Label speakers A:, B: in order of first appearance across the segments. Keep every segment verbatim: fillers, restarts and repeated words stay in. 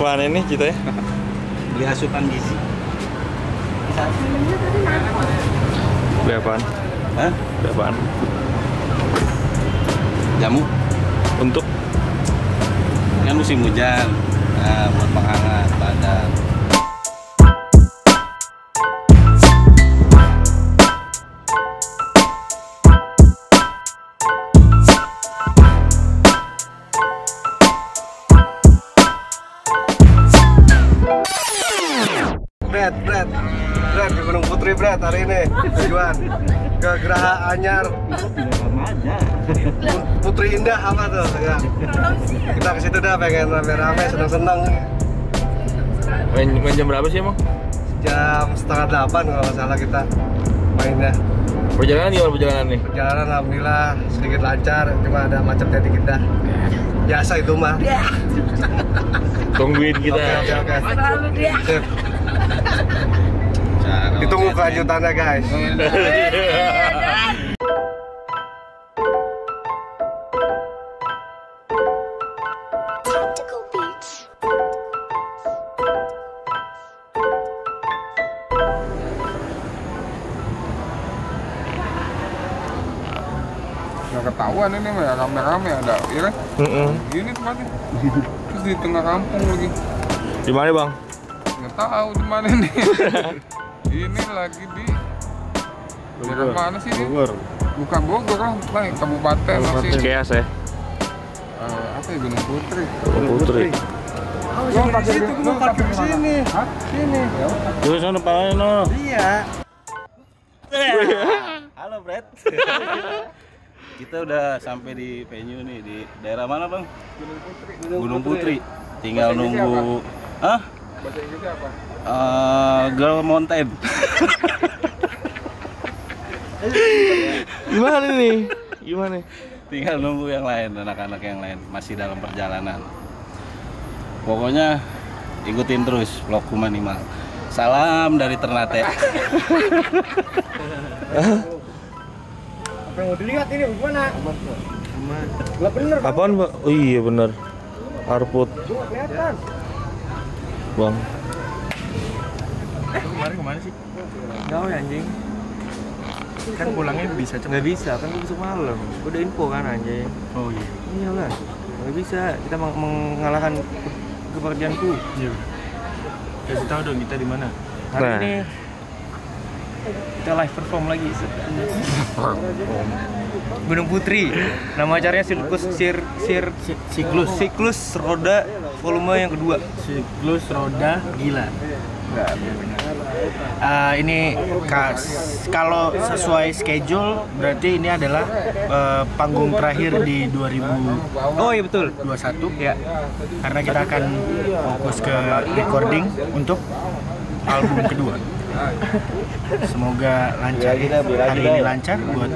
A: Kemana ini kita ya?
B: Beli asupan gizi.
A: Beli apaan?
B: Hah?
A: Beli apaan?
B: Jamu.
A: Untuk?
B: Kan musim hujan. Nah, buat penghangat badan.
C: Bret, Bret, Bret ke Gunung Putri Bret hari ini tujuan ke Geraha Anyar Putri Indah apa tuh ya. Kita ke situ dah pengen rame-rame seneng-seneng.
A: Main, main jam berapa sih emang?
C: Jam setengah delapan kalau nggak salah kita mainnya.
A: Perjalanan gimana perjalanan nih?
C: Perjalanan alhamdulillah sedikit lancar, cuma ada macetnya dikit dah. Biasa itu mah.
A: Tungguin kita.
C: Oke oke oke. Sip. Ditunggu kelanjutannya guys.
D: Tactical Beats.
E: Nggak ketahuan ini mah ya, rame-rame ada, iya kan?
A: Mm-mm.
E: Gini tempatnya. Terus di tengah kampung lagi.
A: Di mana bang?
E: Nggak tahu di mana nih. Ini lagi di daerah mana sih ini?
A: Bogor.
E: Bukan Bogor lah, lah kabupaten masih.
A: Keas ya?
E: Eh, apa ya, Gunung Putri.
A: Gunung Putri.
C: Lu parkir di situ, gua parkir di sini. Hah? Sini.
A: Terus sana pakai no.
C: Iya.
B: Halo, Brad. Kita udah sampai di venue nih di daerah mana, Bang?
E: Gunung Putri.
B: Gunung Putri. Tinggal
E: Bahasa Inggrisnya
B: nunggu. Hah?
E: Bahasa Inggrisnya apa?
B: Uh, Girl Mountain.
A: Gimana nih? Gimana?
B: Tinggal nunggu yang lain, anak-anak yang lain masih dalam perjalanan. Pokoknya ikutin terus vlogku Manimal. Salam dari Ternate.
C: Apa yang mau dilihat ini gimana? Lah bener Bang.
A: Apaan pak? Oh iya bener. Arput.
C: Cuma kelihatan.
A: Bang.
F: Kemarin kemana sih? Jauh ya anjing. Kan pulangnya bisa cepet. Nggak bisa, kan gue besok malam. Gue udah info kan anjing.
B: Oh iya.
F: Iyalah, nggak bisa. Kita meng mengalahkan kepergianku. Iya. Kasih tahu dong kita di mana. Hari
A: Nah.
F: ini kita live perform lagi. Gunung Putri. Nama acaranya Siklus Sir Sir Siklus Siklus Roda volume yang kedua. Siklus Roda Gila. Enggak, benar. Uh, ini kas, kalau sesuai schedule berarti ini adalah uh, panggung terakhir di dua ribu. Oh iya betul, dua puluh satu ya. Karena kita akan fokus ke recording untuk album kedua. Semoga lancar, hari ini lancar buat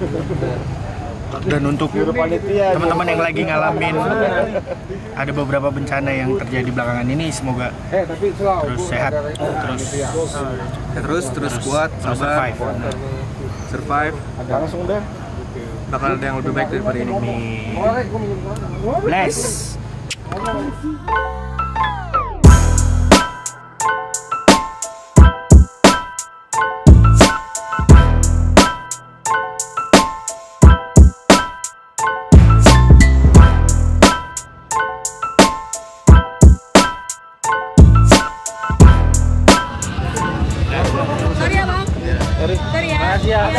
F: dan untuk teman-teman yang lagi ngalamin ada beberapa bencana yang terjadi belakangan ini, semoga terus sehat, terus
C: Terus terus kuat,
F: terus
C: sabar,
F: survive.
C: survive. Langsung deh. Bakal ada yang lebih baik daripada ini.
F: Bless.
G: Sorry ya bang. Sorry ya. Makasih ya.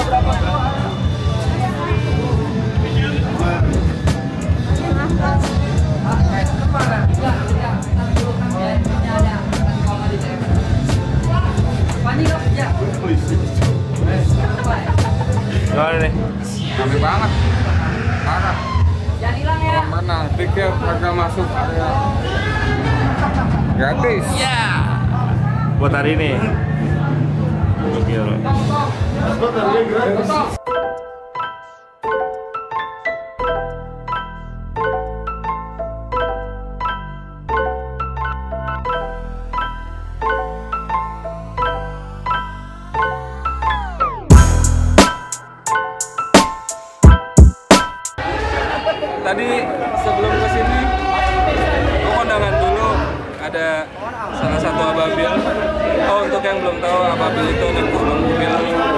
A: Gimana nih?
E: Rame banget. Parah.
G: Jangan hilang ya.
E: Kolam renang, tiket harga masuk area gratis.
A: Buat hari ini. Gokil.
E: Tadi sebelum kesini, gue kondangan dulu ada salah satu ababil. Oh, untuk yang belum tahu, ababil itu anak buah mobil.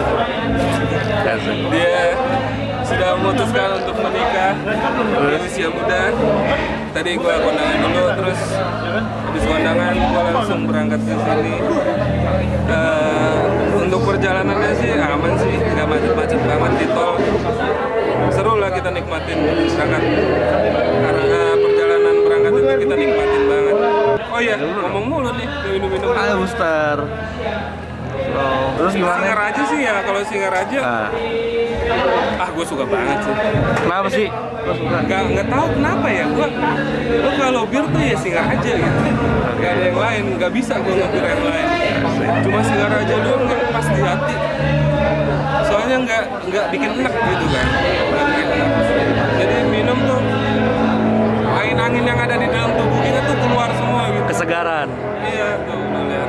E: Dia sudah memutuskan untuk menikah di usia muda. Tadi gue kondangan dulu, terus habis kondangan gue langsung berangkat ke sini. Uh, untuk perjalanannya sih aman sih, nggak macet-macet banget di tol. Seru lah kita nikmatin berangkat. Karena perjalanan berangkat itu kita nikmatin banget. Oh iya, ngomong mulu nih, minum-minum.
A: Ayo booster. Oh, terus gimana?
E: Singaraja sih ya, kalau Singaraja.
A: Nah.
E: Ah, gue suka banget sih.
A: Kenapa sih?
E: Gak, nggak tahu kenapa ya, gue gue kalau bir tuh ya Singaraja gitu. Gak ada yang lain, nggak bisa gue ngebir yang lain. Cuma Singaraja doang yang pas di hati. Soalnya nggak nggak bikin enak gitu kan. Nggak bikin enak. Jadi minum tuh angin-angin yang ada di dalam tubuh kita tuh keluar semua gitu.
A: Kesegaran.
E: Iya tuh, udah lihat.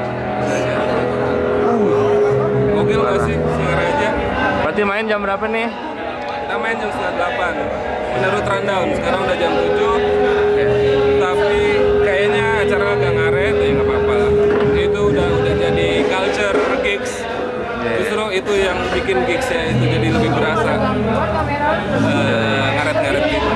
E: Gokil nggak sih Singaraja?
A: Berarti main jam berapa nih?
E: Kita main jam setengah delapan. Menurut rundown, sekarang udah jam tujuh. Tapi kayaknya acara agak ngaret, ya nggak apa-apa lah. Itu udah udah jadi culture gigs. Justru itu yang bikin gigsnya itu jadi lebih berasa uh, ngaret-ngaret gitu.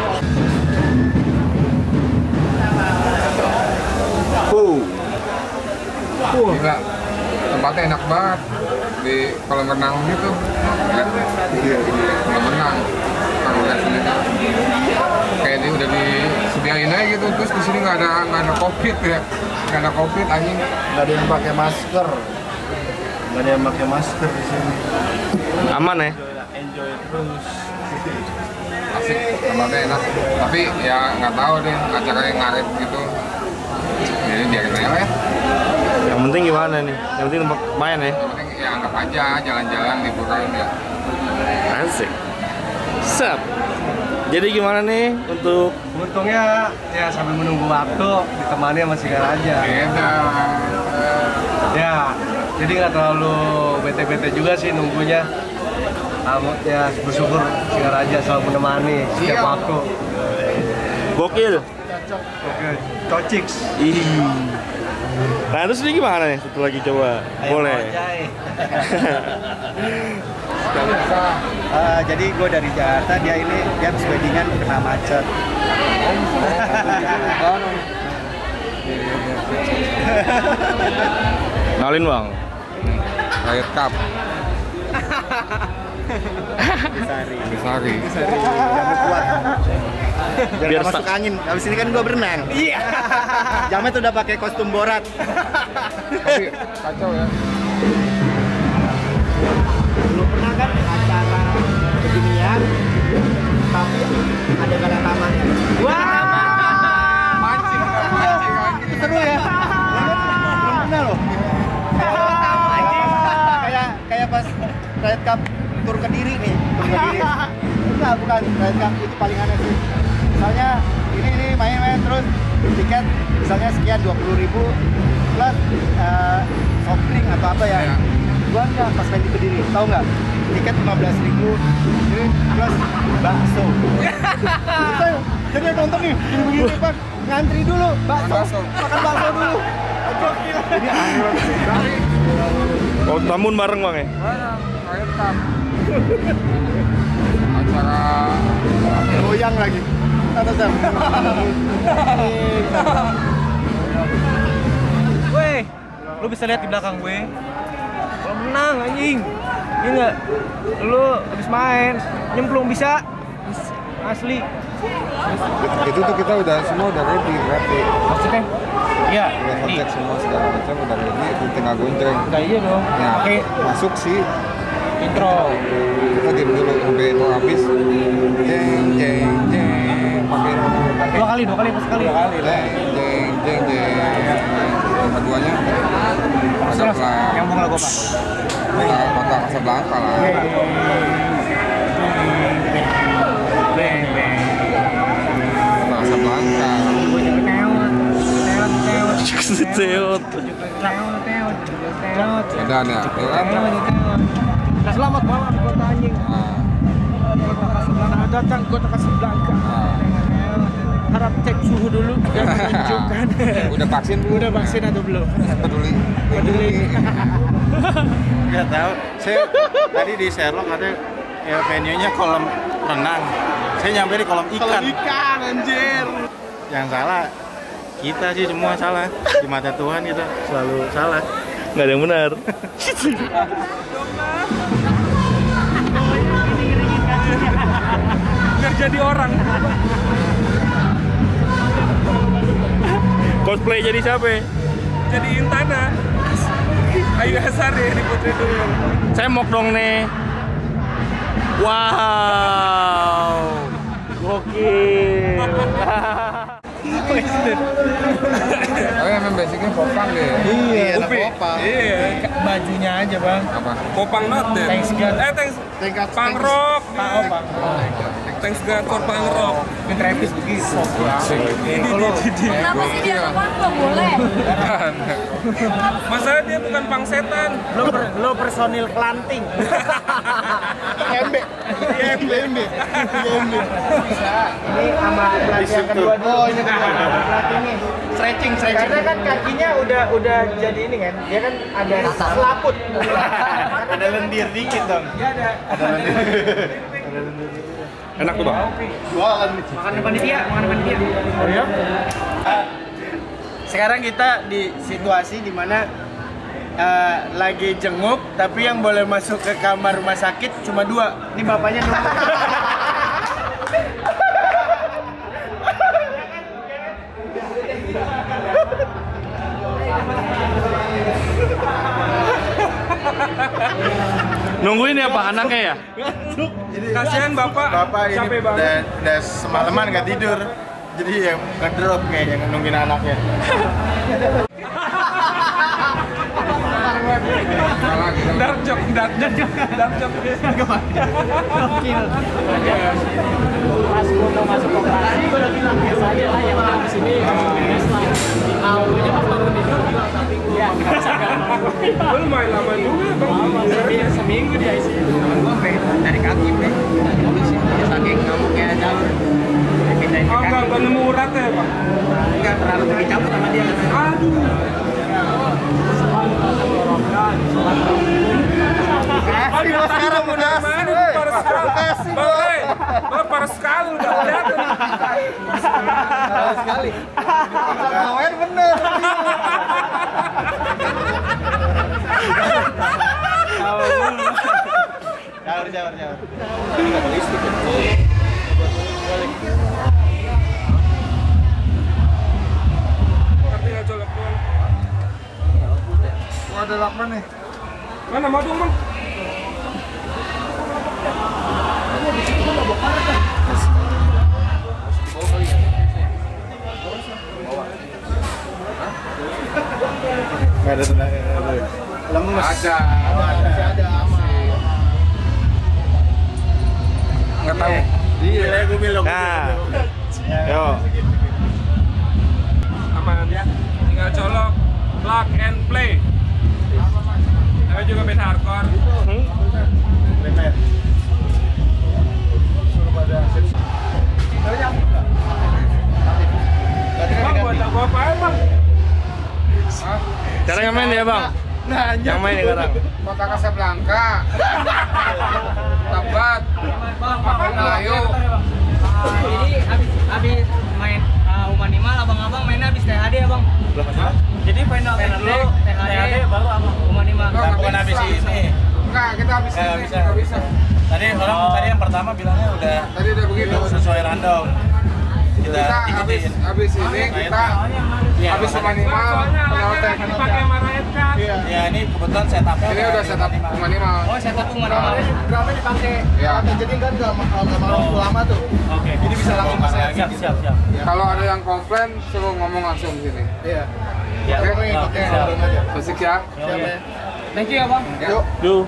C: Uh.
E: Uh. Gila, tempatnya enak banget di kolam renang gitu. Iya, kolam renang. Kalau lihat sini kayak dia udah disediain aja gitu, terus di sini nggak ada nggak ada covid ya, nggak ada covid anjing.
C: Nggak ada yang pakai masker. Nggak ada yang pakai masker di sini.
A: Aman ya?
C: Enjoy terus.
E: Asik, tempatnya enak. Tapi ya nggak tahu deh acaranya ngaret gitu. Jadi biarin aja lah ya.
A: Yang penting gimana nih? Yang penting tempat main ya?
E: Yang penting ya anggap aja jalan-jalan liburan ya.
A: Asik. Sap. Jadi gimana nih untuk
C: Untungnya ya sambil menunggu waktu ditemani sama Singaraja.
E: Beda.
C: Ya, jadi nggak terlalu bete-bete juga sih nunggunya. Kamu ya bersyukur Singaraja selalu menemani setiap
E: Iya.
C: waktu.
A: gokil?
C: Oke, Cociks.
A: Ih. Nah terus ini gimana nih satu lagi coba? Boleh.
F: Uh, jadi gue dari Jakarta, dia ini dia habis weddingan kena macet.
A: Nalin bang.
E: Riot Cup.
F: Disari.
E: Disari.
F: Jamu kuat. Biar
A: Biar
F: nggak masuk
A: sta-
F: angin. Habis ini kan gue berenang. Iya. Jamet udah pakai kostum Borat.
E: Tapi kacau ya.
F: Belum pernah kan acara beginian, tapi ada gala tamannya. Wah.
E: Mancing, mancing anjing.
F: Seru ya. Belum pernah loh. Kayak kayak pas Riot Cup tur ke Diri nih, tur ke Diri. Enggak, bukan Riot Cup itu paling aneh sih. Misalnya ini ini main-main terus tiket misalnya sekian dua puluh ribu plus uh, soft drink atau apa ya.
E: Iya.
F: Gua enggak pas main di Kediri, tahu nggak? Tiket lima belas ribu ini plus bakso. Jadi- Jadi yang nonton nih, begini Pak, ngantri dulu bakso,
E: Bakso.
F: makan bakso dulu. Ini aneh banget sih.
A: Oh tamun bareng bang ya?
E: Barang, Riot Cup. Acara
F: Goyang lagi. Atau Sam? Weh, lu bisa lihat di belakang gue. Kalau menang anjing. Iya enggak? Lu habis main, nyemplung bisa. Asli.
C: Itu tuh kita udah semua udah ready berarti.
F: Maksudnya? Iya.
C: Udah kontak semua segala macam udah ready, itu tinggal gonjreng.
F: Enggak iya dong.
C: Ya,
F: Pakai
C: masuk sih.
F: intro.
C: Kita game dulu sampai itu habis. Jeng jeng jeng. Pakai
F: Dua kali, dua kali pas sekali. Dua kali.
C: jeng jeng jeng jeng. Keduanya agak pelan.
F: Yang mau lagu apa?
C: Kota kota Casablanca lah.
F: Beng beng.
C: Kota Casablanca.
F: Gue jadi teot. Teot teot.
A: Seot.
F: Teot teot. Teot.
C: Edan ya, ya kan?
F: Selamat malam kota anjing.
C: Nah,
F: Kota Casablanca datang kota Casablanca.
C: nah.
F: harap cek suhu dulu dan menunjukkan
E: Udah vaksin belum?
F: udah vaksin atau belum.
E: Peduli.
F: Peduli.
D: Nggak tahu. Saya tadi di Sherlock ada ya venue-nya kolam renang. Saya nyampe di kolam ikan. Kolam ikan, anjir. Yang salah kita sih semua salah. Di mata Tuhan kita selalu salah.
A: Nggak ada yang benar.
E: Biar jadi orang.
A: Cosplay jadi siapa?
E: Jadi Intana. Ayu Hasari di Putri Duyung.
A: Saya mok dong nih. Wow. Gokil.
E: Oh emang basicnya popang deh.
D: Iya, anak
E: Upi.
D: Popang.
E: Iya.
F: Bajunya aja bang.
E: Apa? Popang not deh.
F: Thanks God.
E: Eh thanks.
D: Thanks-
E: Punk rock.
F: Pak oh, Bang.
E: Thanks God for punk rock.
F: Ini Travis begitu.
G: Kenapa sih dia telepon gak boleh?
E: Masalah dia bukan pang setan.
F: Lo per, lo personil Kelanting.
D: Embe. Embe, embe. Embe.
F: Ini sama pelatih yang kedua dulu.
D: Oh, ini kedua.
F: Pelatihnya.
D: Stretching, stretching.
F: Karena kan kakinya udah udah jadi ini kan. Dia kan ada selaput.
D: Ada lendir dikit dong.
F: Dia ada
D: Ada lendir.
A: Enak tuh bang.
D: Jualan.
F: makan depan dia, makan depan dia. Oh ya? Sekarang kita di situasi di mana eh, lagi jenguk, tapi yang boleh masuk ke kamar rumah sakit cuma dua. Ini bapaknya nunggu.
A: Nungguin ya pak anaknya ya?
E: Kasihan bapak.
D: Bapak ini
E: capek
D: udah,
E: banget.
D: udah semalaman nggak tidur. Jadi ya ngedrop kayaknya nungguin anaknya.
E: Dark joke, dark joke, dark joke.
F: Gokil. Pas gue mau masuk operasi, gue udah bilang biasa aja lah yang orang di sini. Awalnya pas bangun tidur bilang tapi gue nggak bisa
E: Lu lumayan lama juga bang.
F: seminggu di I C U. Gue pengen dari kaki deh. Saking ngamuknya jalur. Pindahin ke
E: Oh enggak,
F: kaki.
E: enggak nemu uratnya ya bang?
F: Enggak terlalu dicabut sama dia.
E: Aduh.
D: Aduh, sekarang udah
E: Mana parah sekali. Bang, hey, bang parah sekali udah kelihatan.
D: sekali. Kawan bener. Jawar, jawar, jawar.
E: Tapi nggak colok doang.
D: Oh, ada lakman nih.
E: Mana mau dong bang?
D: Nggak ada tenaga. Lemes. Ada. Ada. Ada.
E: Nggak tahu.
D: Iya, gue bilang.
A: Nah, yo.
E: Aman ya. Tinggal colok, plug and play. Tapi juga band hardcore.
D: Bener. Suruh pada.
E: Bang, buat aku apa bang?
A: Cara yang main ya bang?
D: Nah,
A: Yang main sekarang.
E: Kota Casablanca. Tabat. Ayo.
F: Jadi habis habis main uh, Humanimal, abang-abang mainnya habis T H D ya bang. Jadi final final dulu T H D baru abang Humanimal.
D: bukan habis ini.
E: Enggak, kita habis
D: Nggak
E: ini.
D: bisa.
E: Nggak bisa.
D: Tadi orang tadi yang pertama bilangnya udah
E: Tadi udah begitu.
D: sesuai random. Kita
E: Kita habis
D: ikutin.
E: habis ini kita
D: Iya,
E: habis Humanimal penalti.
D: dipakai Ya ini kebetulan setupnya.
E: Ini udah setup Humanimal.
F: Oh, setup Humanimal.
D: Drumnya dipakai.
E: Ya.
D: Jadi kan nggak nggak mau lama tuh.
F: Oke.
D: Jadi bisa langsung
F: Siap,
D: pakai.
F: siap, siap, siap.
E: Kalau ada yang komplain, suruh ngomong langsung di sini.
D: Iya.
F: Ya,
E: Oke.
D: Oke, pakai drone aja.
E: Musik ya.
D: Siap ya.
F: Thank you ya bang.
D: Yuk.
A: Duh.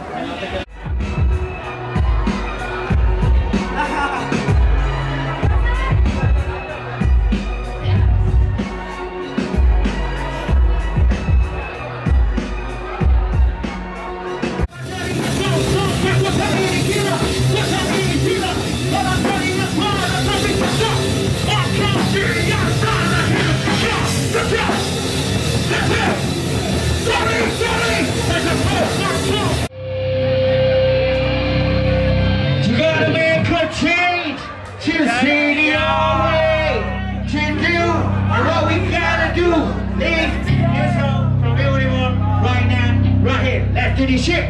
H: Yeah. this shit.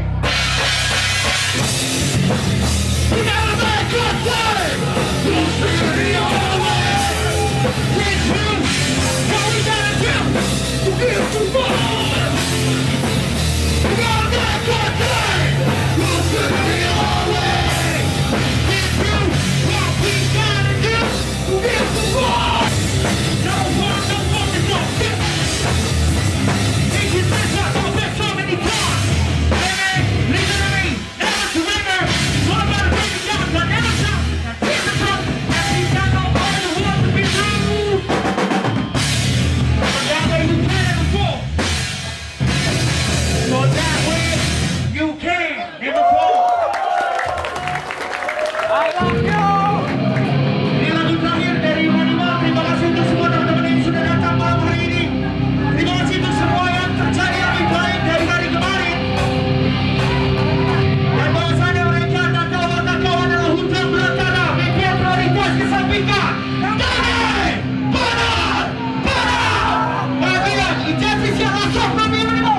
H: We gotta make good time. Don't figure it all away. Can't do what we gotta do to get to one. We gotta make good time. Don't figure it all away. Can't do what we gotta do to get to one. No one, no fucking no shit. Take your best shot, don't bet so many times. Hey, listen to me, never surrender. What about a baby shot, but never stop. Keep the truck, and he's got no money who wants to be true. But that way you can never fall. So that way you can never fall. I love you. Ini lagu terakhir dari Wanima. Terima kasih untuk semua teman-teman yang sudah datang malam hari ini. Terima kasih untuk semua yang terjadi lebih baik dari hari kemarin. Dan bahwasannya mereka dan kawan-kawan adalah hutan belantara. Bikin prioritas kesampingkan. Damai! Benar! Benar! Bagian injustice yang langsung pemilu.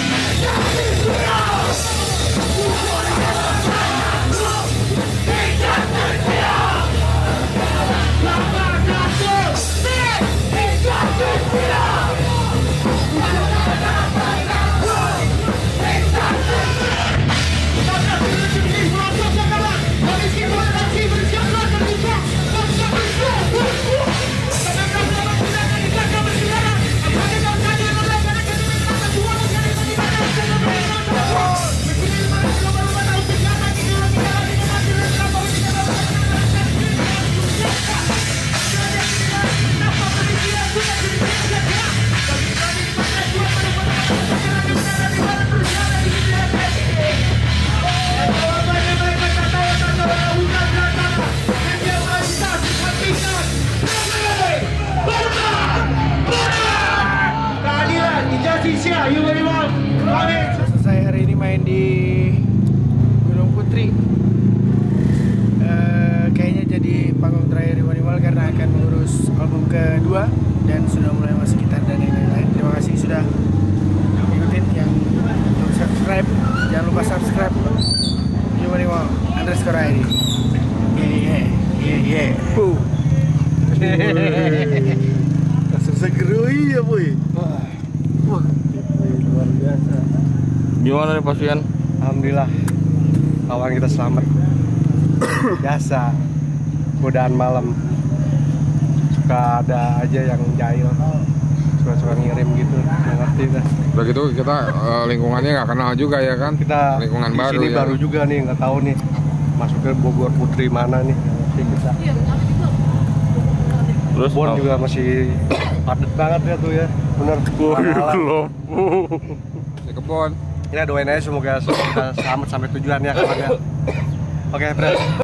F: Selesai hari ini main di Gunung Putri. Eh, kayaknya jadi panggung terakhir di Wanimal karena akan mengurus album kedua dan sudah mulai masuk gitar dan lain-lain. Terima kasih sudah ikutin, yang belum subscribe jangan lupa subscribe di Wanimal underscore I D. Yeah yeah yeah yeah.
A: Langsung segerui ya boy.
C: Wah, luar biasa.
A: Gimana nih Pak Fian?
C: Alhamdulillah, kawan kita selamat. Biasa, godaan malam. Suka ada aja yang jahil, suka-suka ngirim gitu, nggak ngerti dah.
I: Udah gitu kita uh, lingkungannya nggak kenal juga ya kan?
C: Kita
I: lingkungan
C: di
I: baru
C: sini
I: ya.
C: baru juga nih, nggak tahu nih masuk ke Bogor Putri mana nih. Ngerti kita.
A: Terus
C: Bon
A: oh.
C: juga masih padat banget ya tuh ya, bener.
A: Belum.
I: Di kebon.
C: Ya doain aja semoga kita selamat sampai tujuan ya kawan ya. Oke, Bro.